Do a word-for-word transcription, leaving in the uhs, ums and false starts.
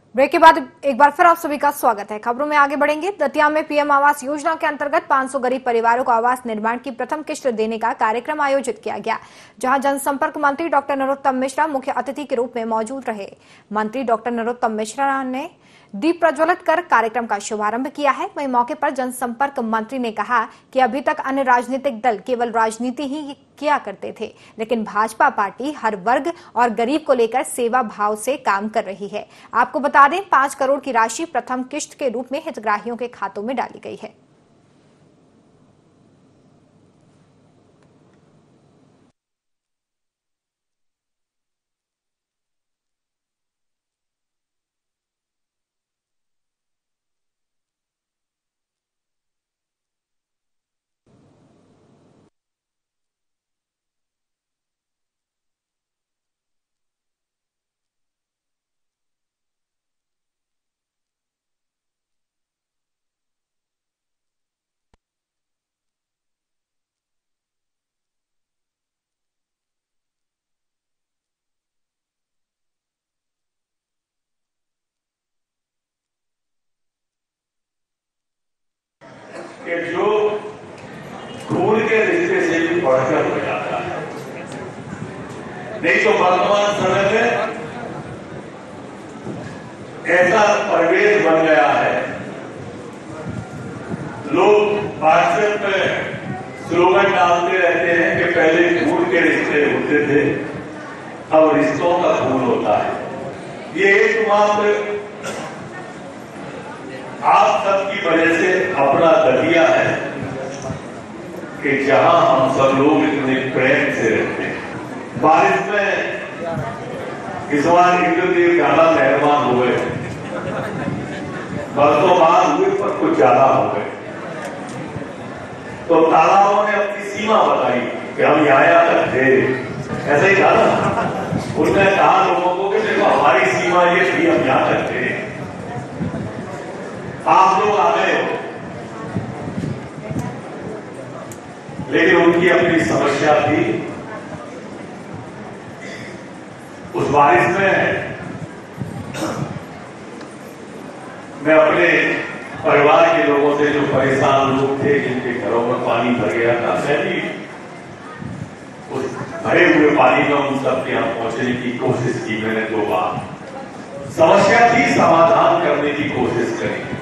Break के बाद एक बार फिर आप सभी का स्वागत है। खबरों में आगे बढ़ेंगे। दतिया में पीएम आवास योजना के अंतर्गत पाँच सौ गरीब परिवारों को आवास निर्माण की प्रथम किश्त देने का कार्यक्रम आयोजित किया गया, जहां जनसंपर्क मंत्री डॉक्टर नरोत्तम मिश्रा मुख्य अतिथि के रूप में मौजूद रहे। मंत्री डॉक्टर नरोत्तम मिश्रा ने दीप प्रज्वलित कर कार्यक्रम का शुभारंभ किया है। वहीं मौके पर जनसंपर्क मंत्री ने कहा कि अभी तक अन्य राजनीतिक दल केवल राजनीति ही किया करते थे, लेकिन भाजपा पार्टी हर वर्ग और गरीब को लेकर सेवा भाव से काम कर रही है। आपको बता दें, पांच करोड़ की राशि प्रथम किश्त के रूप में हितग्राहियों के खातों में डाली गई है। कि जो खून के रिश्ते से भी बढ़कर हो जाता है। नहीं तो वर्तमान समय में ऐसा परिवेश बन गया है, लोग व्हाट्सएप में स्लोगन डालते रहते हैं कि पहले खून के रिश्ते होते थे, अब रिश्तों का खून होता है। ये एकमात्र आप सबकी वजह से अपना दतिया है कि जहां हम सब लोग इतने प्रेम से रहते हैं। बारिश में इस बार इंद्रदेव ज्यादा मेहरबान हुए, बरसों बाद हुए पर कुछ ज्यादा हो गए, तो तालाबों ने अपनी सीमा बताई कि हम यहाँ तक थे। ऐसा ही था ना, उसने कहा लोगों को कि देखो हमारी सीमा ये थी, हम यहाँ तक थे, आप लोग आ गए हो। लेकिन उनकी अपनी समस्या थी। उस बारिश में मैं अपने परिवार के लोगों से, जो परेशान लोग थे, जिनके घरों में पानी भर गया था, मैं भी उस भरे हुए पानी में उन सबके यहां पहुंचने की कोशिश की। मैंने दो बार समस्या थी, समाधान करने की कोशिश करी।